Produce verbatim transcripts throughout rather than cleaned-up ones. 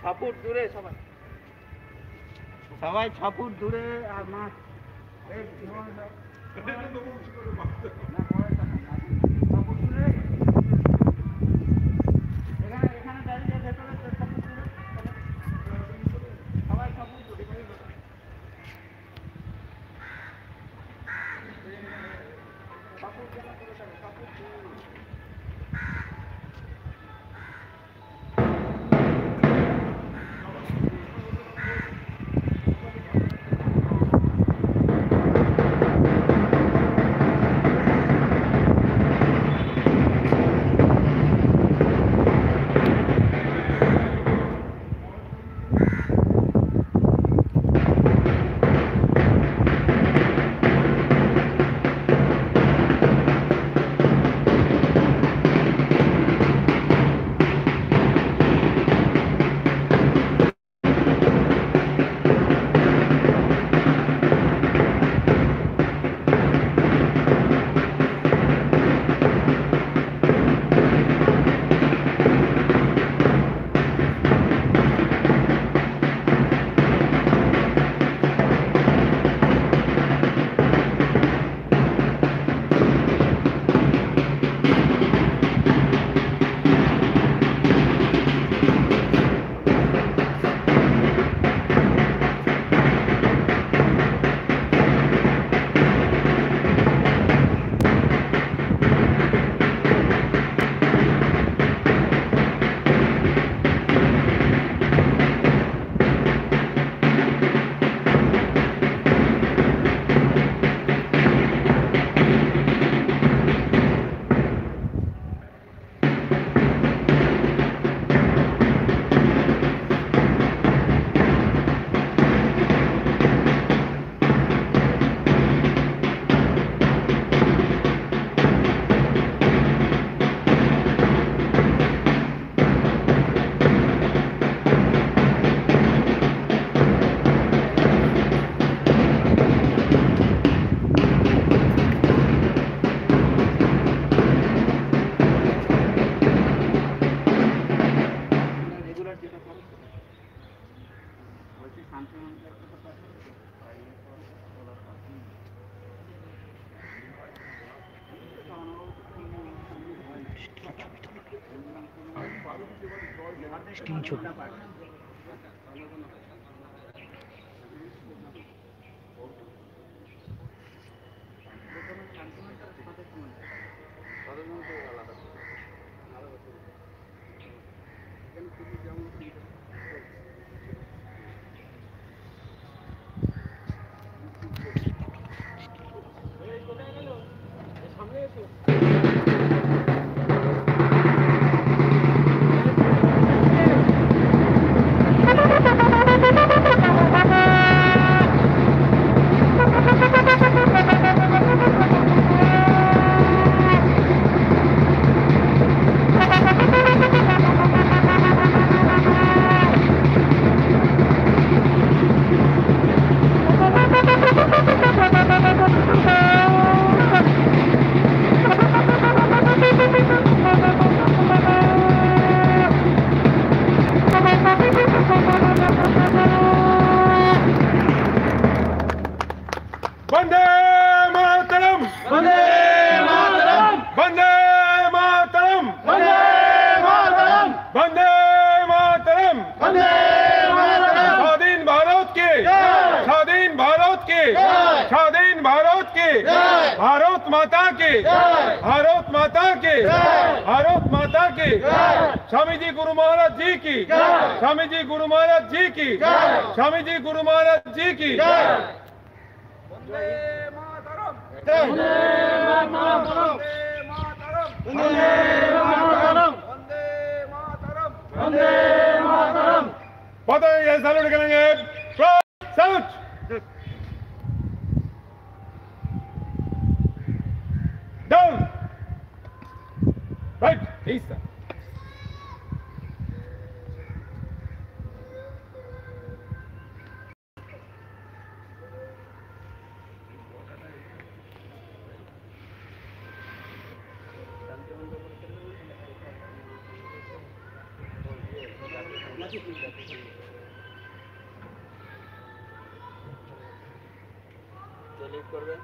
ছ ফুট দূরে সবাই সবাই ছ ফুট দূরে আর মাছ স্টিল ছবি वंदे मातरम वंदे मातरम वंदे मातरम वंदे मातरम वंदे मातरम वंदे मातरम स्वाधीन भारत की स्वाधीन भारत की स्वाधीन भारत की भारत माता की भारत माता की भारत माता की स्वामी जी गुरु महाराज जी की स्वामी जी गुरु महाराज जी की स्वामी जी गुरु महाराज जी की वंदे मातरम वंदे मातरम वंदे मातरम वंदे मातरम वंदे मातरम पता है सैल्यूट करेंगे सैल्यूट डाउन राइट ईस्ट করবেন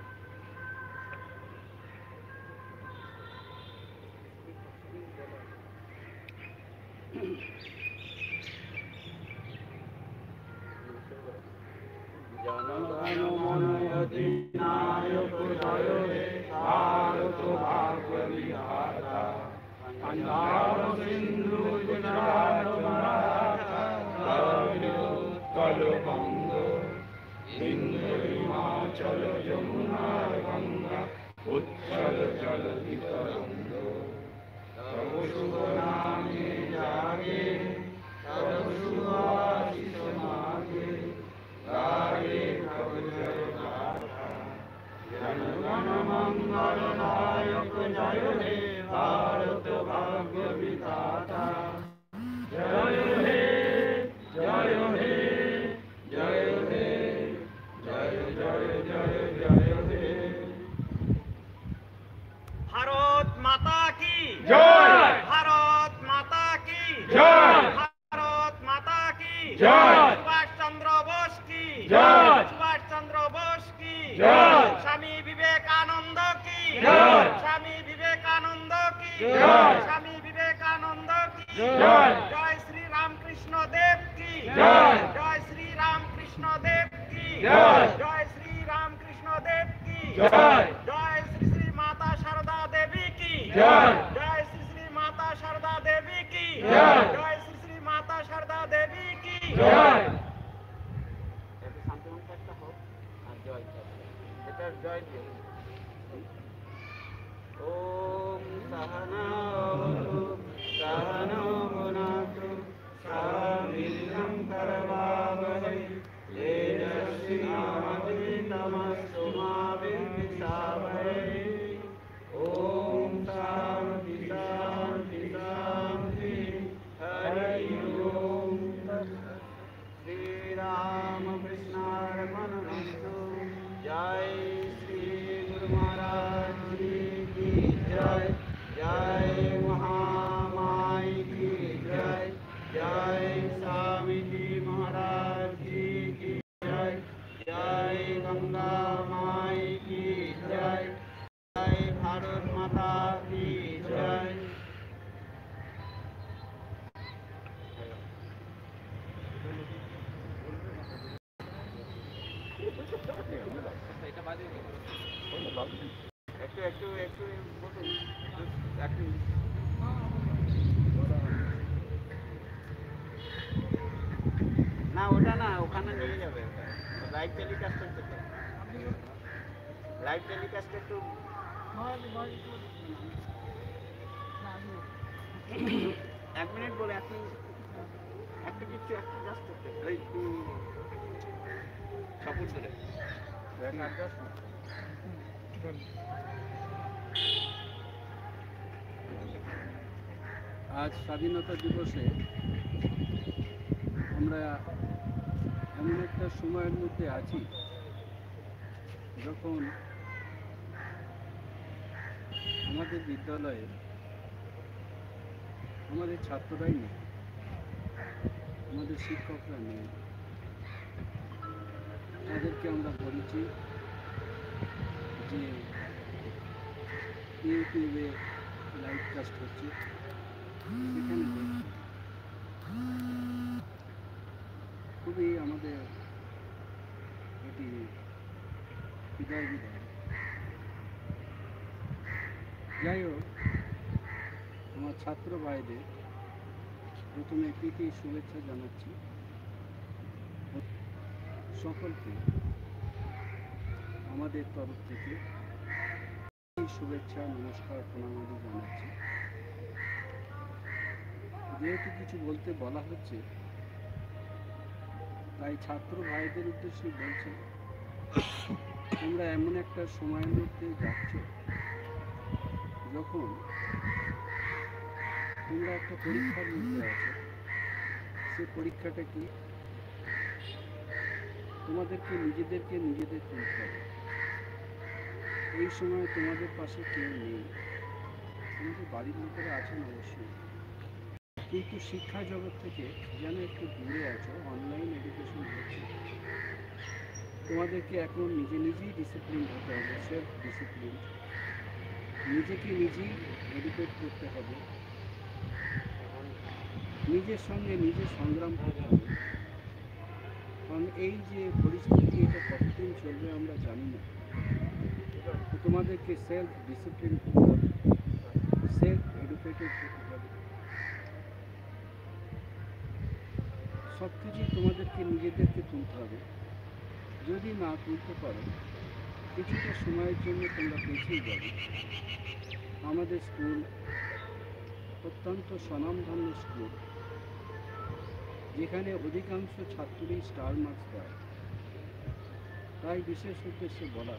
জনগণ মন অধিনায়ক জয় হে ভারত ভাগ্য বিধাতা পাঞ্জাব সিন্ধু গুজরাট মারাঠা দ্রাবিড় উৎকল বঙ্গ সিন্ধু হিমাচল যমুনা গঙ্গা উচ্ছল জলধি তরঙ্গ তব শুভ নামে জাগে তব শুভ আশিস মাগে গায়ে তব জয় গাথা জনগণ মঙ্গল নায়ক জয় হে ভারত ভাগ্য বিধাতা জয় হে জয় হে জয় হে জয় জয় জয় জয় হে ভারত মাতা কি জয় ভারত মাতা কি জয় ভারত মাতা কি জয় সুভাষ চন্দ্র বোস কি জয় সুভাষ চন্দ্র বোস কি জয় স্বামী বিবেকানন্দ কি জয় স্বামী বিবেকানন্দ কি জয় স্বামী বিবেকানন্দ কি জয় জয় শ্রী রামকৃষ্ণ দেব কি জয় জয় শ্রী রামকৃষ্ণ দেব কি জয় জয় শ্রী রামকৃষ্ণ দেব কি জয় জয় শ্রী শ্রী মাতা শারদা দেবী কি জয় জয় শ্রী শ্রী মাতা শারদা দেবী কি জয় জয় শ্রী শ্রী মাতা শারদা দেবী কি জয় এটা শান্তিমন একটা হোক আর জয় এটা জয় দিয়ে ওম সহনা ভবতু সহনৌ ভুনাতু সহ বীর্যং করবাবহৈ তেজস্বিনাবধীতমস্তু মা বিদ্বিষাবহৈ ওম শান্তি শান্তি শান্তি হরি ওম শ্রীরামকৃষ্ণার্পণমস্তু জয় শ্রী গুরু महाराज जी की जय जय महामाई की जय जय स्वामी जी महाराज जी की जय जय गंगा माई की जय जय भारत माता की जय একটু একটু একটু বলুন একটু না ওটা না ওখানে নিয়ে যাবে লাইভ টেলিকাস্ট করতে লাইভ টেলিকাস্ট একটু এক মিনিট বলে এক মিনিট একটা কিছু একটা জাস্ট একটু সাপোর্ট ধরে আজ স্বাধীনতা দিবসে আমরা এমন একটা সময়ের মধ্যে আছি যখন আমাদের বিদ্যালয়ে আমাদের ছাত্ররাই নেই, আমাদের শিক্ষকরা নেই। তাদেরকে আমরা বলেছি যে ইউটিউবে লাইভ কাস্ট হচ্ছে, সেখানে দেখছি। খুবই আমাদের এটি হৃদয় বিদায়। যাই হোক, আমার ছাত্র ভাইদের প্রথমে প্রীতি শুভেচ্ছা জানাচ্ছি। সকলকে আমাদের তরফ থেকে শুভেচ্ছা নমস্কার প্রণামাদি জানাচ্ছি। যেহেতু কিছু বলতে বলা হচ্ছে, তাই ছাত্র ভাইদের উদ্দেশ্যে বলছি, তোমরা এমন একটা সময়ের মধ্যে যাচ্ছ যখন তোমরা একটা পরীক্ষার মধ্যে আছো। সে পরীক্ষাটা কি? তোমাদেরকে নিজেদেরকে নিজেদের তুলতে হবে। এই সময় তোমাদের পাশে কেউ নেই, তোমাদের বাড়ির লোকেরা আছেন অবশ্যই, কিন্তু শিক্ষা জগৎ থেকে যেন একটু দূরে আছো, অনলাইন এডুকেশন হচ্ছে। তোমাদেরকে এখন নিজে নিজেই ডিসিপ্লিন হতে হবে, সেলফ ডিসিপ্লিন, নিজেকে নিজেই এডুকেট করতে হবে, নিজের সঙ্গে নিজে সংগ্রাম করতে হবে। কারণ এই যে পরিস্থিতি, এটা কতদিন চলবে আমরা জানি না। তো তোমাদেরকে সেলফ ডিসিপ্লিন করতে হবে, সেলফ এডুকেটেড হতে হবে। সব কিছুই তোমাদেরকে নিজেদেরকে তুলতে হবে। যদি না তুলতে পারো, কিছুটা সময়ের জন্য তোমরা পিছিয়ে যাবে। আমাদের স্কুল অত্যন্ত স্বনামধন্য স্কুল, যেখানে অধিকাংশ ছাত্রই স্টার মার্কস দেয়। তাই বিশেষ উদ্দেশ্যে বলা,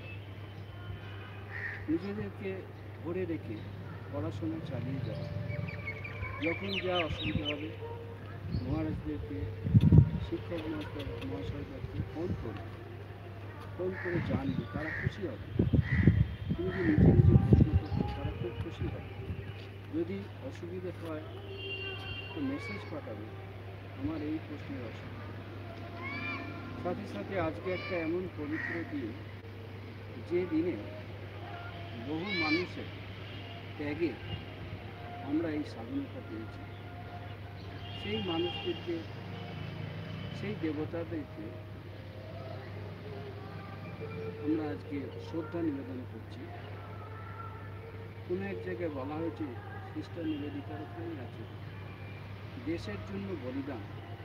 নিজেদেরকে ধরে রেখে পড়াশোনা চালিয়ে যাওয়া। যখন যা অসুবিধা হবে, মহারাজদেরকে, শিক্ষক মহাশয়দেরকে ফোন করে ফোন করে জানবে, তারা খুশি হবে। তুমি যে নিজে নিজে প্রশ্ন করছো, তারা খুব খুশি হবে। যদি অসুবিধা হয় তো মেসেজ পাঠাবে, আমার এই প্রশ্নের অসুবিধা। সাথে সাথে আজকে একটা এমন পবিত্র দিন, যে দিনে বহু মানুষের ত্যাগে আমরা এই স্বাধীনতা পেয়েছি। সেই মানুষদেরকে, সেই দেবতাদেরকে আমরা আজকে শ্রদ্ধা নিবেদন করছি। কোনো এক জায়গায় বলা হয়েছে, সিস্টার নিবেদিতার উপরেই আছে, দেশের জন্য বলিদান।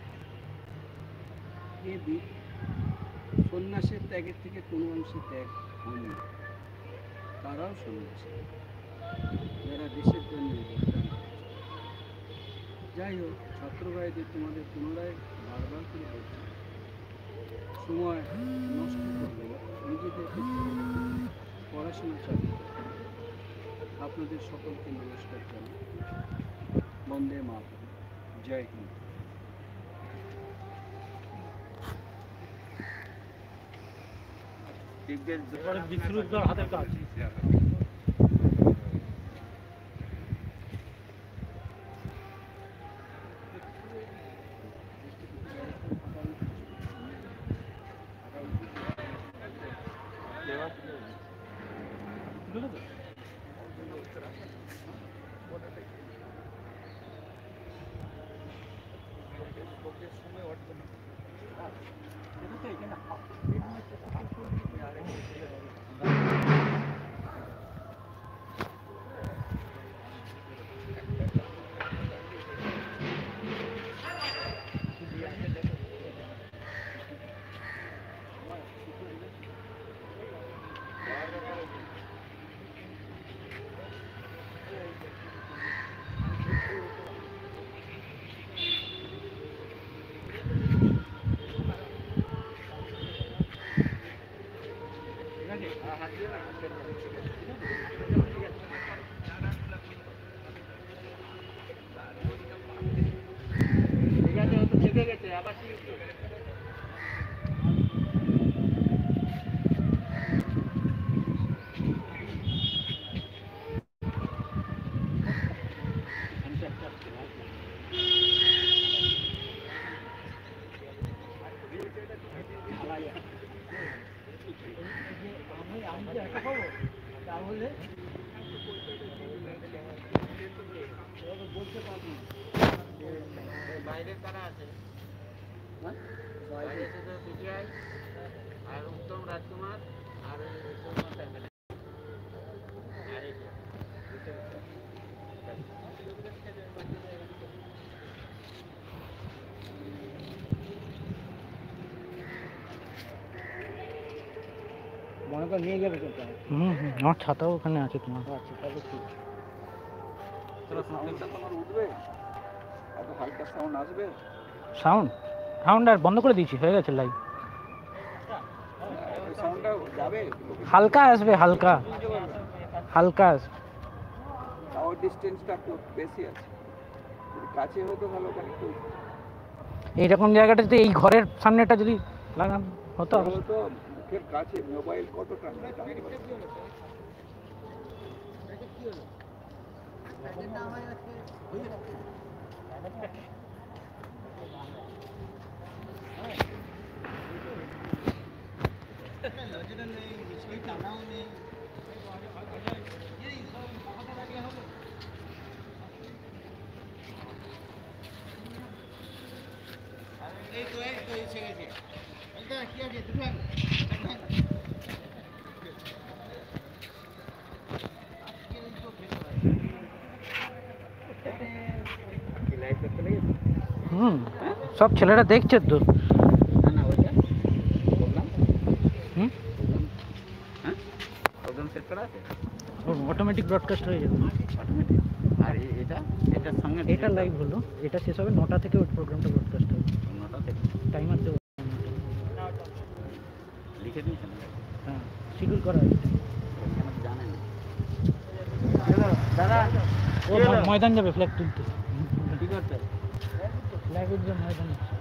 এ সন্ন্যাসের ত্যাগের থেকে কোনো অংশে ত্যাগ হয়নি। তারাও সন্ন্যাসী, যারা দেশের জন্য বলিদান করেছে। যাই হোক, ছাত্রভাইদের তোমাদের পুনরায় বারবার করে বলছি, সময় নষ্ট করবে না, নিজেদেরকে পড়াশোনা চালিয়ে যাবে। আপনাদের সকলকে নমস্কার জানাই। বন্দে মাতরম। জয় হিন্দ। বিষ্ণুর হাতের কাজ। বাইরের কারা আছে, বাইরে শুধু বিজয় আর উত্তম রাজকুমার আর মনে করে নিয়ে যাবে কিন্তু। হুম হুম, আমার ছাতাও ওখানে আছে তোমার। আচ্ছা, তাহলে ঠিক। সাউন্ড সাউন্ড আর বন্ধ করে দিয়েছি, হয়ে গেছে লাইভ। হালকা আসবে, হালকা হালকা আসবে। ডিস্টেন্সটা একটু বেশি আছে, কাছে হতো ভালো। এইরকম জায়গাটাতে এই ঘরের সামনেটা যদি লাগান হতো। মুখের কাছে মোবাইল কতটা হুম সব ছেলেরা দেখছে তো হুম প্রোগ্রাম সেট করা আছে অটোমেটিক ব্রডকাস্ট হয়ে যাবে অটোমেটিক আর এ- এটা এটার সঙ্গে এটা লাইভ হলো এটা শেষ হবে নটা থেকে ওই প্রোগ্রামটা ব্রডকাস্ট হবে নটা থেকে টাইমার দেবো লিখে দিয়েছেন হ্যাঁ শিডিউল করা আছে আমাকে জানেন দাদা ও ম- ময়দান যাবে ফ্ল্যাগ তুলতে কি করতে ফ্ল্যাগের যে ময়দান আছে